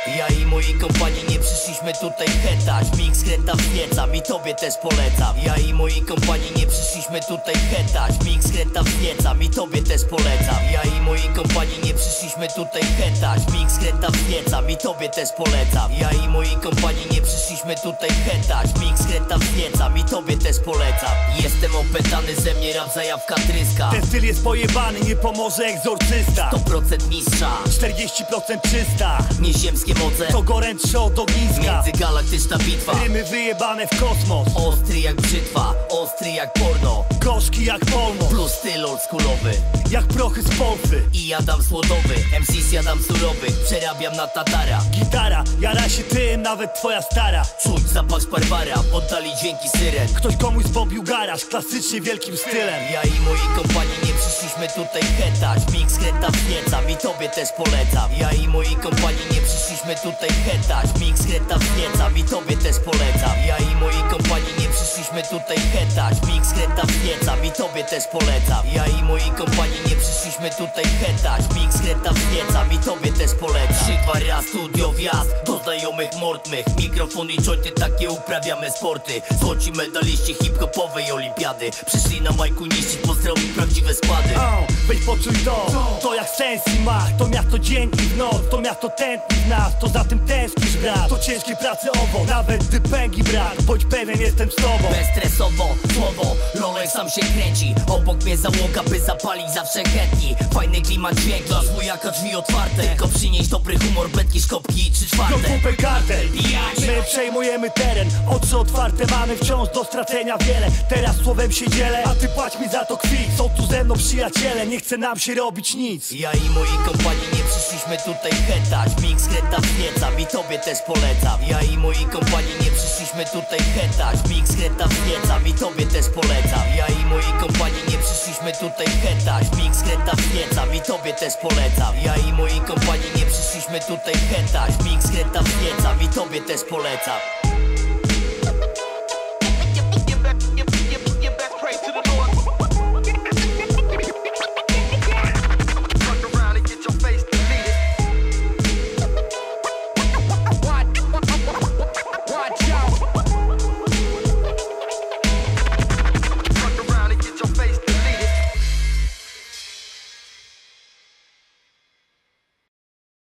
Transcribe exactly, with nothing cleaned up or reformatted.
Ja i moi kompanii nie przyszliśmy tutaj hetać. Mix kręta wniecam i tobie też polecam. Ja i moi kompanii nie przyszliśmy tutaj hetać. Mix kręta wniecam i tobie też polecam. Ja i moi kompanii nie przyszliśmy tutaj hetać. Mix kręta wniecam i tobie też polecam. Ja i moi kompanii nie przyszliśmy tutaj hetać. Mix kręta wniecam i tobie też polecam. Jestem opętany, ze mnie rap zajawka tryska. Ten styl jest pojebany, nie pomoże egzorcysta. sto procent mistrza, czterdzieści procent czysta. nieziemskie moce, To gorętsze od ogniska. międzygalaktyczna bitwa. Rymy wyjebane w kosmos. Ostry jak brzytwa, ostry jak porno. Gorzki jak polno, Plus styl oldschoolowy jak prochy z Polsy. i jadam słodowy. M Cs jadam surowy, przerabiam na tatara. Gitara, jara się tym, nawet twoja stara. Czuć zapach Barbara, oddali dźwięki syren. Ktoś komuś zbombił garaż, klasycznie wielkim stylem. Ja i moi kompanii nie przyszliśmy tutaj hetać. Mix kręta wniecam i tobie też polecam. Ja i moi kompanii nie przyszliśmy tutaj hetać. Mix kręta wniecam i tobie też polecam. Ja i moi kompanii nie przyszliśmy tutaj hetać. Mix kręta wniecam i tobie też polecam. Ja i moi kompanii nie przyszliśmy tutaj hetać. Mix kręta wniecam i tobie też polecam. Trzy, dwa, raz, studio, wjazd do znajomych mord mych. Mikrofon i jointy, takie uprawiamy sporty. Złoci medaliści hip-hopowej olimpiady przyszli na majku niszczyć, pozdrowić prawdziwe składy. O, weź poczuj to, to jak sens i ma. To miasto dzień i w noc, to miasto tętni w nas. To za tym tęsknisz, brat, to ciężkiej pracy owo. Nawet gdy pęgi brak, bądź pewien, jestem z tobą. Bezstresowo, słowo, rolek sam się kręci. Obok mnie załoga, by zapalić zawsze chętni. Fajny klimat, dźwięk, dla zwójaka drzwi otwarte. Tylko przynieść dobry humor, betki, szkopki i trzy czwarte. J W P kartel, my przejmujemy teren. Oczy otwarte, mamy wciąż do stracenia wiele. Teraz słowem się dzielę, a ty płać mi za to krwi. Są tu ze mną przyjaciele, nie chce nam się robić nic. Ja i moi kompanii nie przyszliśmy tutaj hetać. Mix kręta wniecam i tobie też polecam. Ja i moi kompanii nie przyszliśmy tutaj hetać. Mix kręta wniecam i tobie też polecam. Ja i moi kompanii nie przyszliśmy tutaj hetać. Mix kręta wniecam i tobie też polecam. Ja i moi kompanii nie przyszliśmy tutaj hetać. Mix kręta wniecam i tobie też polecam.